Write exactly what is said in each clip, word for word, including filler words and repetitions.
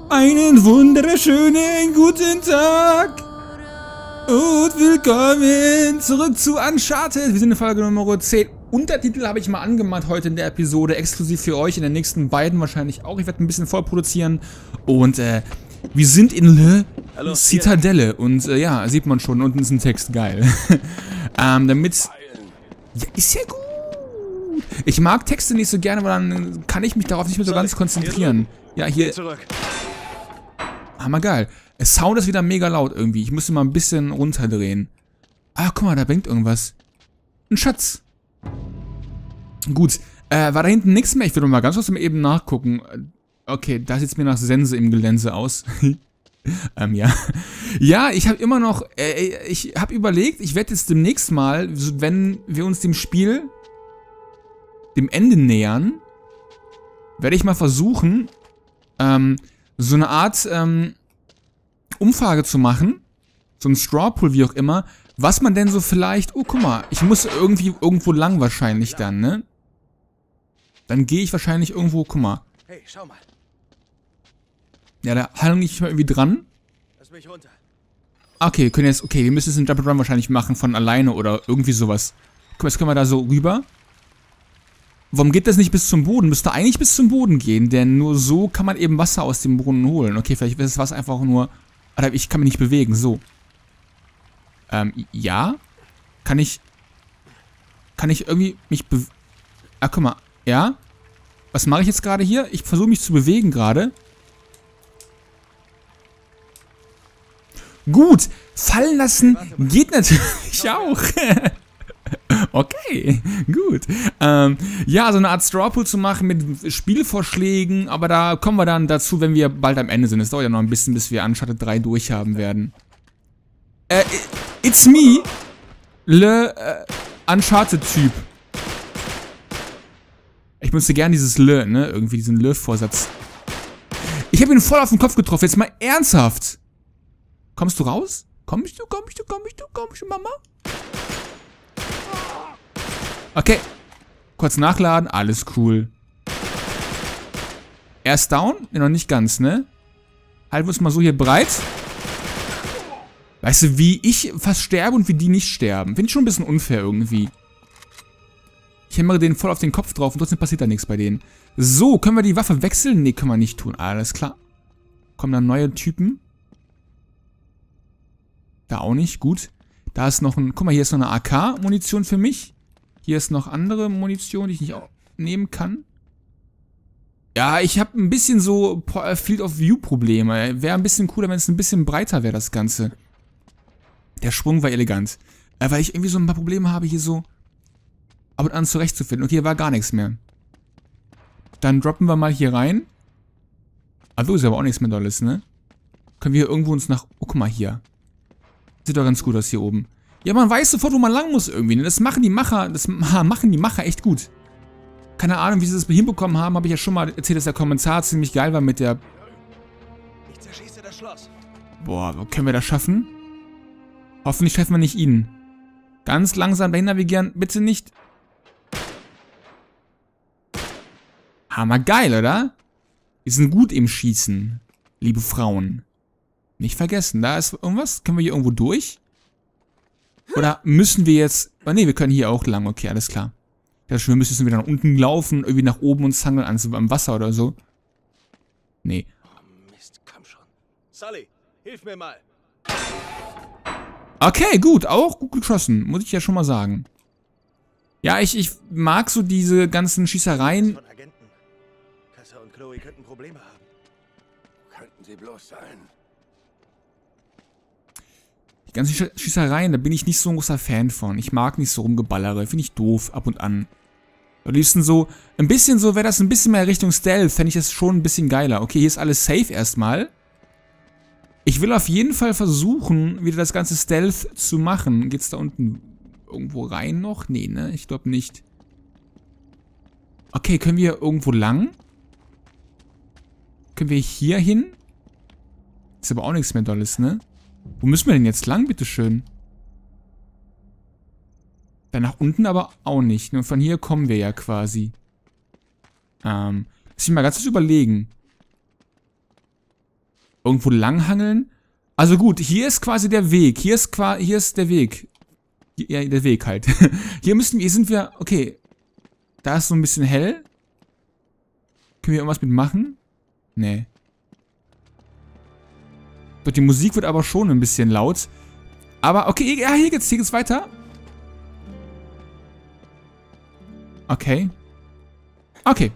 Einen wunderschönen guten Tag und willkommen zurück zu Uncharted. Wir sind in Folge Nummer zehn. Untertitel habe ich mal angemacht heute in der Episode, exklusiv für euch, in den nächsten beiden wahrscheinlich auch. Ich werde ein bisschen vorproduzieren und äh, wir sind in Le Hallo, Citadelle und äh, ja, sieht man schon, unten ist ein Text, geil. ähm, damit... Ja, ist ja gut. Ich mag Texte nicht so gerne, weil dann kann ich mich darauf nicht mehr so ganz konzentrieren. Ja, hier... Hammergeil. Der Sound ist wieder mega laut irgendwie. Ich muss ihn mal ein bisschen runterdrehen. Ah, guck mal, da blinkt irgendwas. Ein Schatz. Gut. Äh, war da hinten nichts mehr? Ich will doch mal ganz kurz mal eben nachgucken. Okay, da sieht es mir nach Sense im Gelänse aus. ähm, ja. Ja, ich habe immer noch... Äh, ich habe überlegt, ich werde jetzt demnächst mal, wenn wir uns dem Spiel dem Ende nähern, werde ich mal versuchen, ähm... so eine Art ähm, Umfrage zu machen, so ein Strawpool, wie auch immer, was man denn so vielleicht, oh guck mal, ich muss irgendwie irgendwo lang wahrscheinlich dann, ne? Dann gehe ich wahrscheinlich irgendwo, guck mal. Hey, schau mal. Ja, da hang ich mal irgendwie dran. Lass mich runter. Okay, wir können jetzt, okay, wir müssen jetzt einen Jump and Run wahrscheinlich machen von alleine oder irgendwie sowas. Guck mal, jetzt können wir da so rüber. Warum geht das nicht bis zum Boden? Müsste eigentlich bis zum Boden gehen, denn nur so kann man eben Wasser aus dem Brunnen holen. Okay, vielleicht ist das Wasser einfach nur... Alter, ich kann mich nicht bewegen, so. Ähm, ja? Kann ich... Kann ich irgendwie mich be... Ah, guck mal, ja? Was mache ich jetzt gerade hier? Ich versuche mich zu bewegen gerade. Gut, fallen lassen geht natürlich auch. Okay, gut. Ähm, ja, so eine Art Strawpool zu machen mit Spielvorschlägen, aber da kommen wir dann dazu, wenn wir bald am Ende sind. Es dauert ja noch ein bisschen, bis wir Uncharted drei durchhaben werden. Äh, it's me, le äh, Uncharted-Typ. Ich müsste gern dieses le, ne, irgendwie diesen le-Vorsatz. Ich habe ihn voll auf den Kopf getroffen, jetzt mal ernsthaft. Kommst du raus? Kommst du, kommst du, kommst du, kommst du, Mama? Okay. Kurz nachladen. Alles cool. Er ist down? Ne, noch nicht ganz, ne? Halten wir uns mal so hier breit. Weißt du, wie ich fast sterbe und wie die nicht sterben? Finde ich schon ein bisschen unfair irgendwie. Ich hämmere den voll auf den Kopf drauf und trotzdem passiert da nichts bei denen. So, können wir die Waffe wechseln? Ne, können wir nicht tun. Alles klar. Kommen dann neue Typen. Da auch nicht. Gut. Da ist noch ein... Guck mal, hier ist noch eine A K-Munition für mich. Hier ist noch andere Munition, die ich nicht auch nehmen kann. Ja, ich habe ein bisschen so Field of View Probleme. Wäre ein bisschen cooler, wenn es ein bisschen breiter wäre, das Ganze. Der Sprung war elegant. Äh, weil ich irgendwie so ein paar Probleme habe, hier so ab und an zurechtzufinden. Okay, hier war gar nichts mehr. Dann droppen wir mal hier rein. Ah, so ist aber auch nichts mehr Dolles, ne? Können wir hier irgendwo uns nach... Oh, guck mal hier. Sieht doch ganz gut aus hier oben. Ja, man weiß sofort, wo man lang muss irgendwie. Ne? Das machen die Macher, das machen die Macher echt gut. Keine Ahnung, wie sie das hinbekommen haben, habe ich ja schon mal erzählt, dass der Kommentar ziemlich geil war mit der... Ich zerschieße das Schloss. Boah, können wir das schaffen? Hoffentlich treffen wir nicht ihn. Ganz langsam dahin navigieren, bitte nicht. Hammergeil, oder? Wir sind gut im Schießen, liebe Frauen. Nicht vergessen, da ist irgendwas. Können wir hier irgendwo durch? Oder müssen wir jetzt... Oh ne, wir können hier auch lang. Okay, alles klar. Ja, wir müssen wieder nach unten laufen, irgendwie nach oben uns hangeln ans am Wasser oder so. Nee. Oh Mist, komm schon. Sully, hilf mir mal. Okay, gut. Auch gut geschossen. Muss ich ja schon mal sagen. Ja, ich, ich mag so diese ganzen Schießereien. Von Agenten. Tessa und Chloe könnten Probleme haben. Könnten sie bloß sein. Die ganzen Schießereien, da bin ich nicht so ein großer Fan von. Ich mag nicht so rumgeballere. Finde ich doof, ab und an. Am liebsten so, ein bisschen so, wäre das ein bisschen mehr Richtung Stealth, fände ich das schon ein bisschen geiler. Okay, hier ist alles safe erstmal. Ich will auf jeden Fall versuchen, wieder das ganze Stealth zu machen. Geht's da unten irgendwo rein noch? Nee, ne? Ich glaube nicht. Okay, können wir irgendwo lang? Können wir hier hin? Ist aber auch nichts mehr Dolles, ne? Wo müssen wir denn jetzt lang, bitteschön? Dann nach unten aber auch nicht. Und von hier kommen wir ja quasi. Ähm, lass mich mal ganz kurz überlegen. irgendwo langhangeln. Also gut, hier ist quasi der Weg. Hier ist quasi, hier ist der Weg. Ja, der Weg halt. Hier müssen wir, hier sind wir, okay. Da ist so ein bisschen hell. Können wir irgendwas mit machen? Nee. Doch, die Musik wird aber schon ein bisschen laut. Aber, okay, ja, hier geht's, hier geht's weiter. Okay. Okay.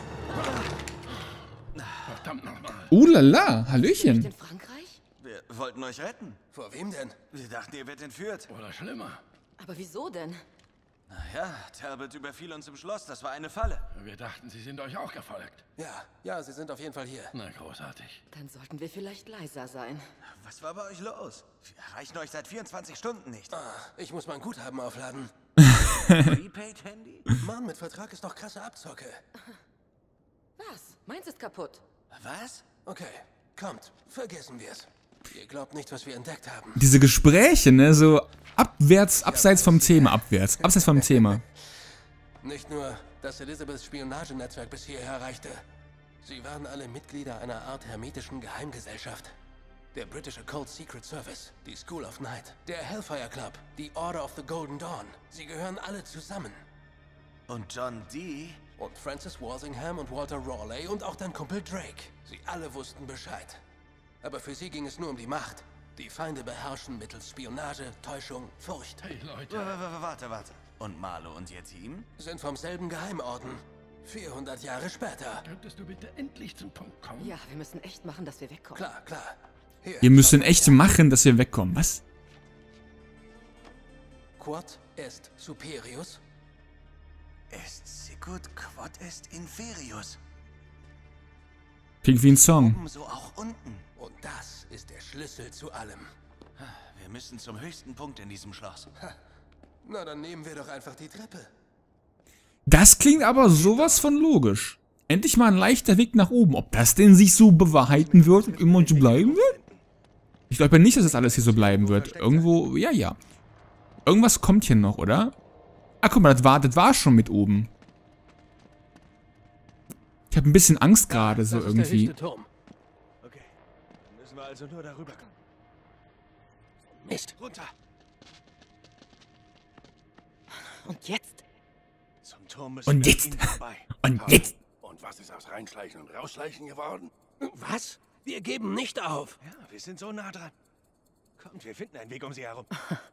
Verdammt nochmal. Uh lala, Hallöchen. In Frankreich? Wir wollten euch retten. Vor wem denn? Wir dachten, ihr werdet entführt. Oder schlimmer. Aber wieso denn? Naja, Talbot überfiel uns im Schloss. Das war eine Falle. Wir dachten, sie sind euch auch gefolgt. Ja, ja, sie sind auf jeden Fall hier. Na, großartig. Dann sollten wir vielleicht leiser sein. Was war bei euch los? Wir erreichen euch seit vierundzwanzig Stunden nicht. Ah, ich muss mein Guthaben aufladen. Prepaid-Handy? Mann, mit Vertrag ist doch krasse Abzocke. Was? Meins ist kaputt. Was? Okay, kommt, vergessen wir's. Ihr glaubt nicht, was wir entdeckt haben. Diese Gespräche, ne, so abwärts, abseits vom Thema, abwärts, abseits vom Thema. Nicht nur, dass Elizabeths Spionagenetzwerk bis hierher erreichte. Sie waren alle Mitglieder einer Art hermetischen Geheimgesellschaft. Der britische Cold Secret Service, die School of Night, der Hellfire Club, die Order of the Golden Dawn. Sie gehören alle zusammen. Und John Dee? Und Francis Walsingham und Walter Raleigh und auch dein Kumpel Drake. Sie alle wussten Bescheid. Aber für sie ging es nur um die Macht. Die Feinde beherrschen mittels Spionage, Täuschung, Furcht. Hey, Leute. Warte, warte. Und Marlo und ihr Team? Sind vom selben Geheimorden. vierhundert Jahre später. Könntest du bitte endlich zum Punkt kommen? Ja, wir müssen echt machen, dass wir wegkommen. Klar, klar. Hier, Wir müssen echt machen, dass wir wegkommen. Was? Quod est superius. Est sicut quod est inferius. Klingt wie ein Song. Oben so auch unten. Und das ist der Schlüssel zu allem. Wir müssen zum höchsten Punkt in diesem Schloss. Na, dann nehmen wir doch einfach die Treppe. Das klingt aber sowas von logisch. Endlich mal ein leichter Weg nach oben. Ob das denn sich so bewahrheiten wird und immer so bleiben wird? Ich glaube nicht, dass das alles hier so bleiben wird. Irgendwo, ja, ja. Irgendwas kommt hier noch, oder? Ah, guck mal, das war, das war schon mit oben. Ich habe ein bisschen Angst gerade, so Das ist der irgendwie. höchste Turm. Okay, dann müssen wir also nur darüber kommen. Mist. Runter! Und jetzt? Zum Turm müssen Und wir jetzt? ihnen vorbei. Und jetzt? Und was ist aus Reinschleichen und Rausschleichen geworden? Was? Wir geben nicht auf. Ja, wir sind so nah dran. Kommt, wir finden einen Weg um sie herum.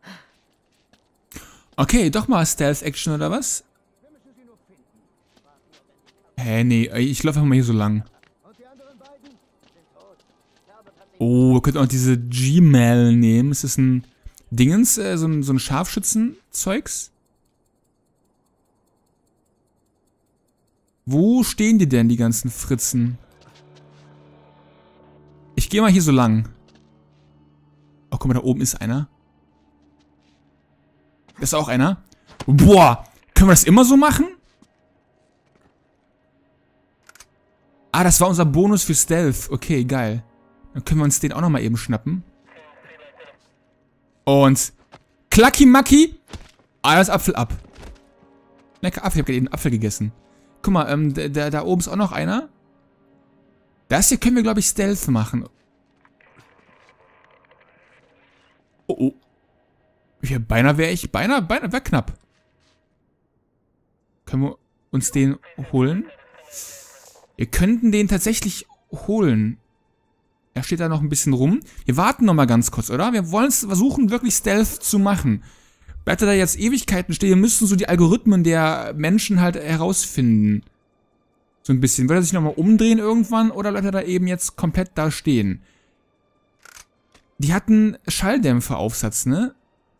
Okay, doch mal Stealth-Action oder was? Hä, nee, ich laufe einfach mal hier so lang. Oh, wir könnten auch diese G-Mail nehmen. Ist das ein Dingens, äh, so ein, so ein Scharfschützen-Zeugs? Wo stehen die denn, die ganzen Fritzen? Ich gehe mal hier so lang. Oh, guck mal, da oben ist einer. Da ist auch einer. Boah, können wir das immer so machen? Ah, das war unser Bonus für Stealth. Okay, geil. Dann können wir uns den auch nochmal eben schnappen. Und Klacki Macki. Alles Apfel ab. Lecker Apfel, ich hab gerade eben einen Apfel gegessen. Guck mal, ähm, da, da, da oben ist auch noch einer. Das hier können wir, glaube ich, Stealth machen. Oh, oh. Ja, beinahe wäre ich, beinahe, beinahe wäre knapp. Können wir uns den holen? Wir könnten den tatsächlich holen. Er steht da noch ein bisschen rum. Wir warten noch mal ganz kurz, oder? Wir wollen es versuchen, wirklich Stealth zu machen. Bleibt er da jetzt Ewigkeiten stehen? Wir müssen so die Algorithmen der Menschen halt herausfinden. So ein bisschen. Wird er sich noch mal umdrehen irgendwann oder bleibt er da eben jetzt komplett da stehen? Die hatten Schalldämpferaufsatz, ne?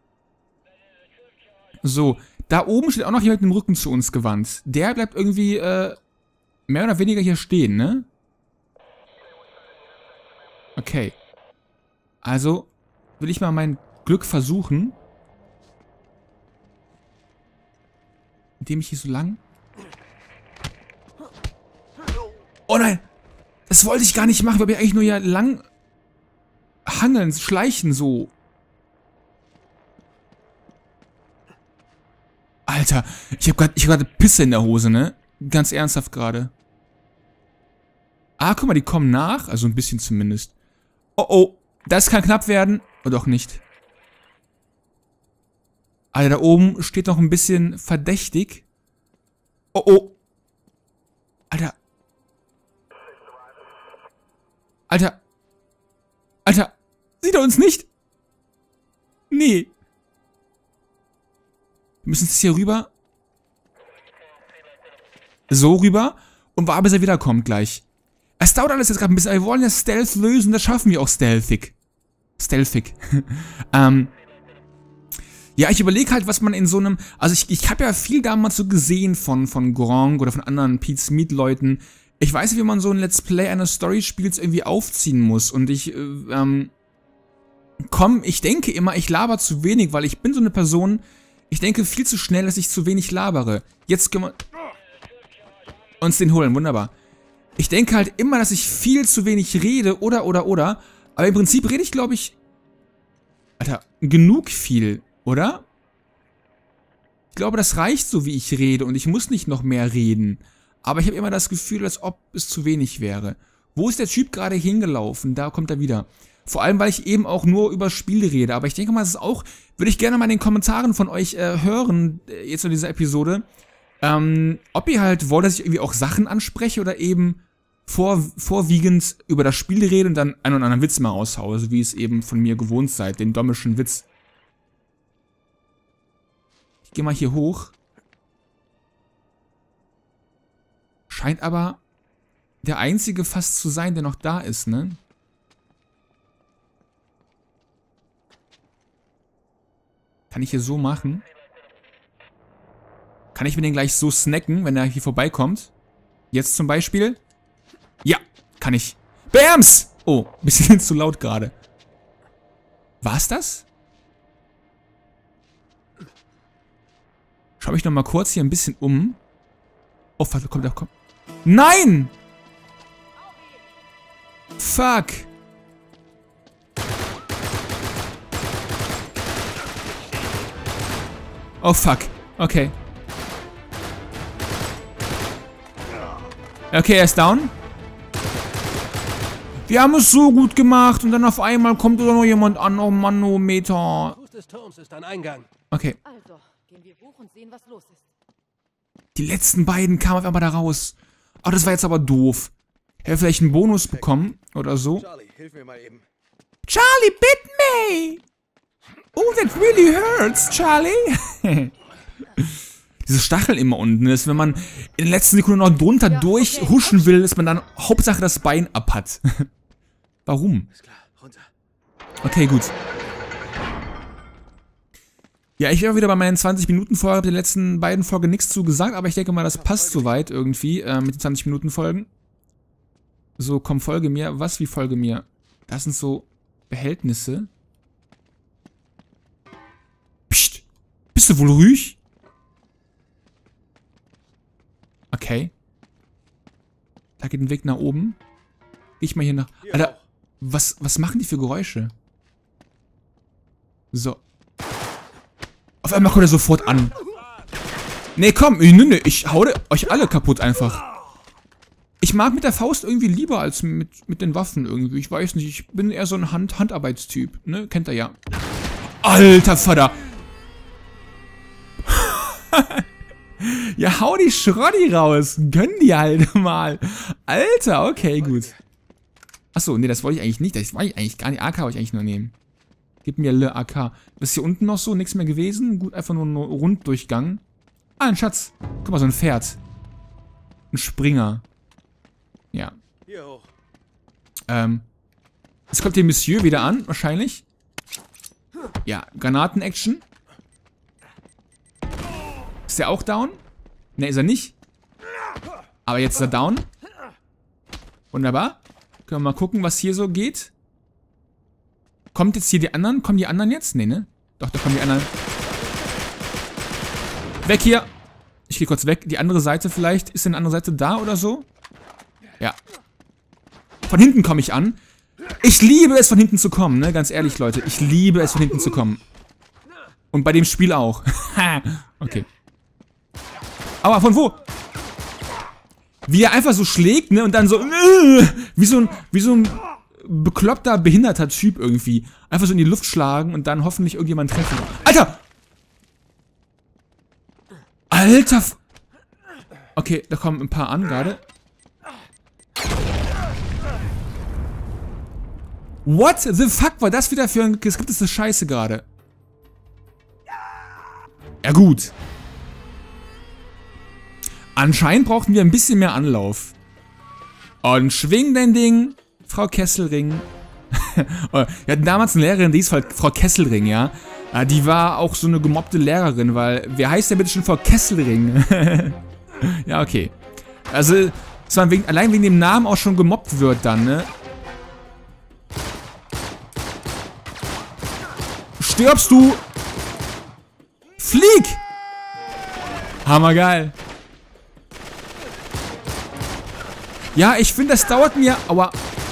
So, da oben steht auch noch jemand mit dem Rücken zu uns gewandt. Der bleibt irgendwie, äh, mehr oder weniger hier stehen, ne? Okay. Also, will ich mal mein Glück versuchen. Indem ich hier so lang... Oh nein! Das wollte ich gar nicht machen, weil wir eigentlich nur ja lang... hangeln, schleichen so. Alter, ich hab grad, ich hab grad Pisse in der Hose, ne? Ganz ernsthaft gerade. Ah, guck mal, die kommen nach. Also ein bisschen zumindest. Oh, oh. Das kann knapp werden. Oder doch nicht. Alter, da oben steht noch ein bisschen verdächtig. Oh, oh. Alter. Alter. Alter. Sieht er uns nicht? Nee. Wir müssen jetzt hier rüber. So rüber. Und warten, bis er wiederkommt gleich. Es dauert alles jetzt gerade ein bisschen. Wir wollen ja Stealth lösen. Das schaffen wir auch stealthig. Stealthig. ähm. Ja, ich überlege halt, was man in so einem... Also ich, ich habe ja viel damals so gesehen von, von Gronk oder von anderen Pete's Meat Leuten. Ich weiß nicht, wie man so ein Let's Play eines Story-Spiels irgendwie aufziehen muss. Und ich, äh, ähm... komm, ich denke immer, ich laber zu wenig, weil ich bin so eine Person... Ich denke viel zu schnell, dass ich zu wenig labere. Jetzt können wir... uns den holen, wunderbar. Ich denke halt immer, dass ich viel zu wenig rede, oder, oder, oder. Aber im Prinzip rede ich, glaube ich... Alter, genug viel... Oder? Ich glaube, das reicht so, wie ich rede und ich muss nicht noch mehr reden. Aber ich habe immer das Gefühl, als ob es zu wenig wäre. Wo ist der Typ gerade hingelaufen? Da kommt er wieder. Vor allem, weil ich eben auch nur über Spiele rede. Aber ich denke mal, das ist auch... Würde ich gerne mal in den Kommentaren von euch äh, hören, äh, jetzt in dieser Episode. Ähm, ob ihr halt wollt, dass ich irgendwie auch Sachen anspreche oder eben vor, vorwiegend über das Spiel rede und dann einen oder anderen Witz mal raushaue. So wie es eben von mir gewohnt seid. Den dommischen Witz. Geh mal hier hoch. Scheint aber der einzige fast zu sein, der noch da ist, ne? Kann ich hier so machen? Kann ich mir den gleich so snacken, wenn er hier vorbeikommt? Jetzt zum Beispiel? Ja, kann ich. Bams! Oh, bisschen zu laut gerade. War's das? Schau mich noch mal kurz hier ein bisschen um. Oh, warte, kommt, kommt. Nein! Fuck! Oh, fuck. Okay. Okay, er ist down. Wir haben es so gut gemacht und dann auf einmal kommt da noch jemand an. Oh, Manometer. Fuß des Turms ist ein Eingang. Okay. Also, gehen wir hoch und sehen, was los ist. Die letzten beiden kamen auf einmal da raus. Oh, das war jetzt aber doof. Hätte vielleicht einen Bonus bekommen oder so. Charlie, hilf mir mal eben. Charlie, bit me! Oh, that really hurts, Charlie. Diese Stacheln immer unten ist, wenn man in den letzten Sekunden noch drunter ja, durchhuschen okay. will, dass man dann Hauptsache das Bein ab hat. Warum? Ist klar, runter. Okay, gut. Ja, ich wäre wieder bei meinen zwanzig Minuten Folgen, habe den letzten beiden Folgen nichts zu gesagt, aber ich denke mal, das passt soweit irgendwie äh, mit den zwanzig Minuten Folgen. So, komm, folge mir. Was wie folge mir? Das sind so Behältnisse. Psst. Bist du wohl ruhig? Okay. Da geht ein Weg nach oben. Geh ich mal hier nach... Alter, was, was machen die für Geräusche? So. Auf einmal kommt er sofort an. Nee, komm, nee, nee, ich hau euch alle kaputt einfach. Ich mag mit der Faust irgendwie lieber als mit, mit den Waffen irgendwie. Ich weiß nicht, ich bin eher so ein Hand Handarbeitstyp, ne? Kennt ihr ja. Alter Vater. Ja, hau die Schrotti raus. Gönn die halt mal. Alter, okay, gut. Achso, nee, das wollte ich eigentlich nicht. Das wollte ich eigentlich gar nicht. A K wollte ich eigentlich nur nehmen. Gib mir Le A K. Was ist hier unten noch so? Nichts mehr gewesen? Gut, einfach nur ein Runddurchgang. Ah, ein Schatz. Guck mal, so ein Pferd. Ein Springer. Ja. Hier hoch. Ähm. Jetzt kommt der Monsieur wieder an, wahrscheinlich. Ja, Granaten-Action. Ist der auch down? Ne, ist er nicht. Aber jetzt ist er down. Wunderbar. Können wir mal gucken, was hier so geht. Kommt jetzt hier die anderen? Kommen die anderen jetzt? Ne, ne? Doch, da kommen die anderen. Weg hier. Ich gehe kurz weg. Die andere Seite vielleicht. Ist denn eine andere Seite da oder so? Ja. Von hinten komme ich an. Ich liebe es, von hinten zu kommen, ne? Ganz ehrlich, Leute. Ich liebe es, von hinten zu kommen. Und bei dem Spiel auch. Okay. Aber von wo? Wie er einfach so schlägt, ne? Und dann so... Wie so ein... Wie so ein... bekloppter, behinderter Typ irgendwie. Einfach so in die Luft schlagen und dann hoffentlich irgendjemand treffen. Alter! Alter! F okay, da kommen ein paar an gerade. What the fuck war das wieder für ein geskriptete Scheiße gerade? Ja gut. Anscheinend brauchten wir ein bisschen mehr Anlauf. Und schwing dein Ding, Frau Kesselring. Wir hatten damals eine Lehrerin, die hieß Frau Kesselring, ja. Die war auch so eine gemobbte Lehrerin, weil, wer heißt denn bitte schon Frau Kesselring? Ja, okay. Also, dass man wegen, allein wegen dem Namen auch schon gemobbt wird dann, ne? Stirbst du? Flieg! Hammergeil. Ja, ich finde, das dauert mir... Aua.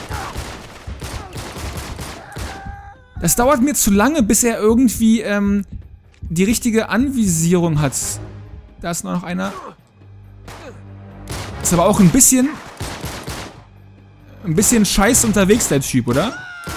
Das dauert mir zu lange, bis er irgendwie ähm, die richtige Anvisierung hat. Da ist noch einer. Ist aber auch ein bisschen... Ein bisschen scheiße unterwegs, der Typ, oder?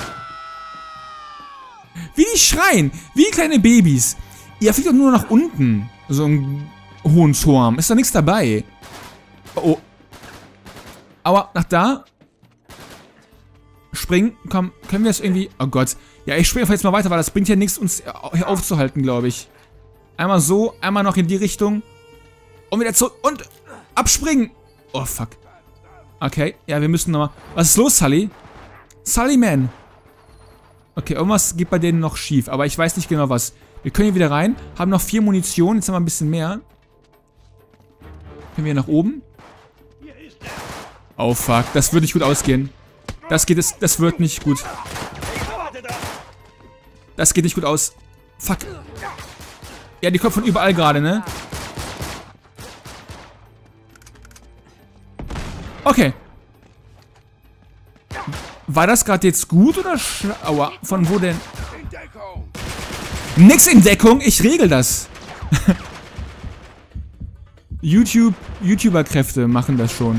Wie die schreien. Wie kleine Babys. Ihr fliegt doch nur nach unten. So einen hohen Turm. Ist da nichts dabei. Oh. Aua, nach da. Springen. Komm, können wir das irgendwie... Oh Gott. Ja, ich springe einfach jetzt mal weiter, weil das bringt ja nichts, uns hier aufzuhalten, glaube ich. Einmal so, einmal noch in die Richtung. Und wieder zurück. Und abspringen. Oh, fuck. Okay, ja, wir müssen nochmal... Was ist los, Sully? Sully, man. Okay, irgendwas geht bei denen noch schief, aber ich weiß nicht genau was. Wir können hier wieder rein. Haben noch vier Munition. Jetzt haben wir ein bisschen mehr. Können wir hier nach oben? Oh, fuck. Das wird nicht gut ausgehen. Das geht es... Das wird nicht gut. Das geht nicht gut aus. Fuck. Ja, die kommt von überall gerade, ne? Okay. War das gerade jetzt gut oder sch... Aua, von wo denn? Nix in Deckung, ich regel das. YouTube, YouTuber-Kräfte machen das schon.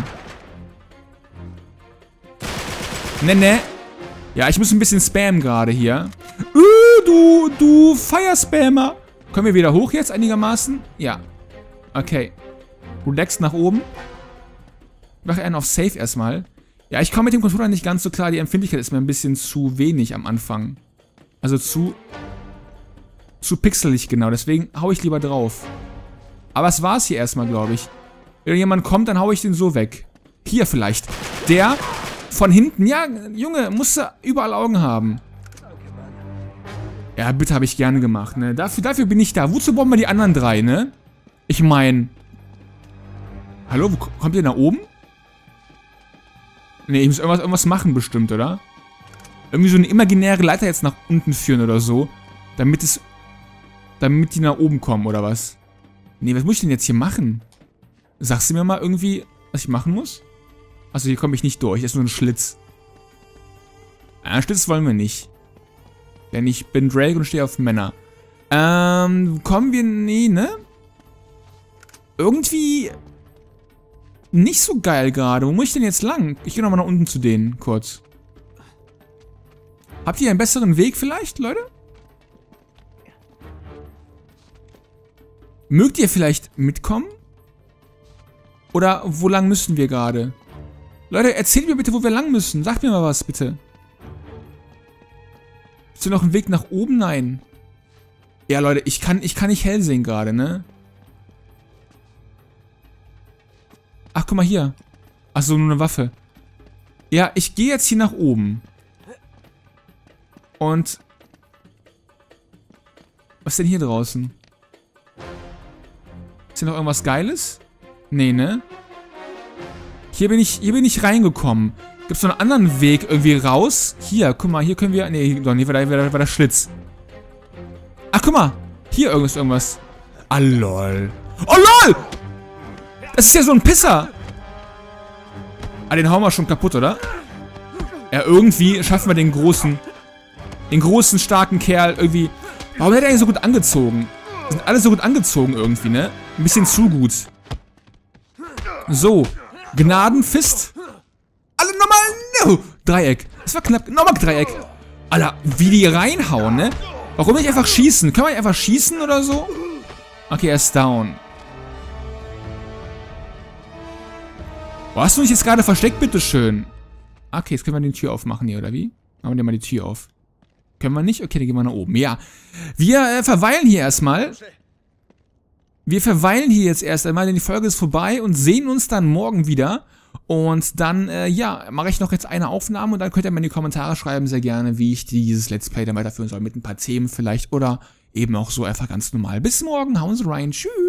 Ne, ne. Ja, ich muss ein bisschen spammen gerade hier. Uh, du, du Fire-Spammer. Können wir wieder hoch jetzt einigermaßen? Ja. Okay. Relax nach oben. Ich mache einen auf Safe erstmal. Ja, ich komme mit dem Controller nicht ganz so klar. Die Empfindlichkeit ist mir ein bisschen zu wenig am Anfang. Also zu... Zu pixelig, genau. Deswegen hau ich lieber drauf. Aber es war's hier erstmal, glaube ich. Wenn jemand kommt, dann hau ich den so weg. Hier vielleicht. Der von hinten. Ja, Junge, musst du überall Augen haben. Ja, bitte, habe ich gerne gemacht, ne? Dafür, dafür bin ich da. Wozu brauchen wir die anderen drei, ne? Ich meine... Hallo, wo kommt ihr nach oben? Ne, ich muss irgendwas, irgendwas machen bestimmt, oder? Irgendwie so eine imaginäre Leiter jetzt nach unten führen oder so. Damit es... Damit die nach oben kommen, oder was? Ne, was muss ich denn jetzt hier machen? Sagst du mir mal irgendwie, was ich machen muss? Achso, hier komme ich nicht durch. Das ist nur ein Schlitz. Einen Schlitz wollen wir nicht. Denn ich bin Drake und stehe auf Männer. Ähm, kommen wir... Nee, ne? Irgendwie... Nicht so geil gerade. Wo muss ich denn jetzt lang? Ich gehe nochmal nach unten zu denen, kurz. Habt ihr einen besseren Weg vielleicht, Leute? Mögt ihr vielleicht mitkommen? Oder wo lang müssen wir gerade? Leute, erzählt mir bitte, wo wir lang müssen. Sagt mir mal was, bitte. Ist hier noch ein Weg nach oben? Nein. Ja, Leute, ich kann, ich kann nicht hell sehen gerade, ne? Ach, guck mal hier. Ach so, nur eine Waffe. Ja, ich gehe jetzt hier nach oben. Und... Was ist denn hier draußen? Ist hier noch irgendwas Geiles? Nee, ne? Hier bin ich, hier bin ich reingekommen. Gibt es noch einen anderen Weg irgendwie raus? Hier, guck mal, hier können wir... Nee, doch, nee, war da, war der Schlitz. Ach, guck mal. Hier irgendwas, irgendwas. Ah, lol. Oh, lol! Das ist ja so ein Pisser. Ah, den hauen wir schon kaputt, oder? Ja, irgendwie schaffen wir den großen... Den großen, starken Kerl irgendwie... Warum hat er eigentlich so gut angezogen? Die sind alle so gut angezogen irgendwie, ne? Ein bisschen zu gut. So. Gnadenfist. Alle nochmal... No. Dreieck. Das war knapp. Nochmal Dreieck. Alter, wie die reinhauen, ne? Warum nicht einfach schießen? Können wir einfach schießen oder so? Okay, er ist down. Wo hast du dich jetzt gerade versteckt, bitteschön? Okay, jetzt können wir die Tür aufmachen hier, oder wie? Machen wir dir mal die Tür auf. Können wir nicht? Okay, dann gehen wir nach oben. Ja. Wir äh, verweilen hier erstmal. Wir verweilen hier jetzt erst einmal, denn die Folge ist vorbei und sehen uns dann morgen wieder. Und dann, äh, ja, mache ich noch jetzt eine Aufnahme und dann könnt ihr mir in die Kommentare schreiben, sehr gerne, wie ich dieses Let's Play dann weiterführen soll. Mit ein paar Themen vielleicht oder eben auch so einfach ganz normal. Bis morgen, hauen Sie rein, tschüss.